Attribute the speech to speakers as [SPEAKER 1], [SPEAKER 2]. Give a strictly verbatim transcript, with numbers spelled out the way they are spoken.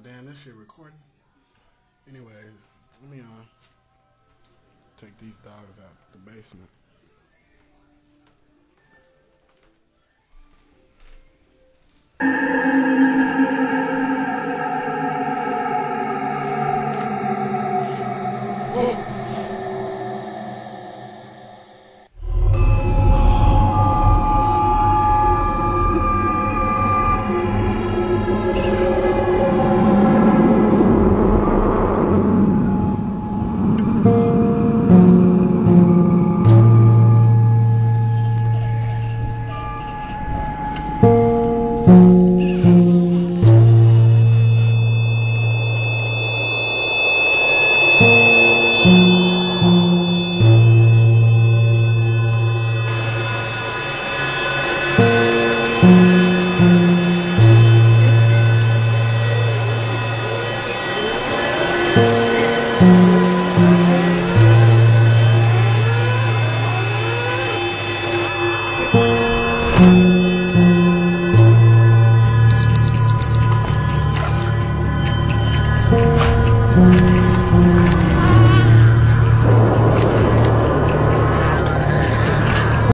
[SPEAKER 1] damn, this shit recording. Anyways, let me uh take these dogs out the basement. Thank